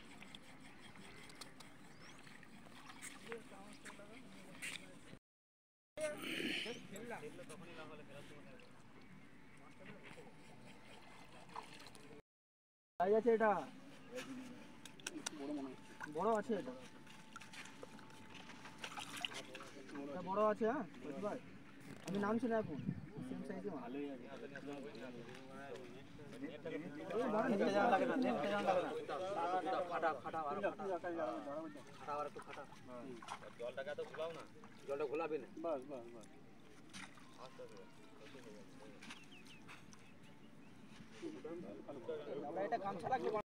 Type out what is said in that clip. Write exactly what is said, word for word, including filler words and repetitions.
আছে এটা বড় আছে, এটা বড় আছে। হ্যাঁ ভাই আমি নামছি না এখন, সেম সাইজে ভালোই আছে। জলটাকে তো ঘোলাও না, জলটা ঘোলাবে না, বাস বাস বাস আস্তে আস্তে। এটা গামছা লাগবে।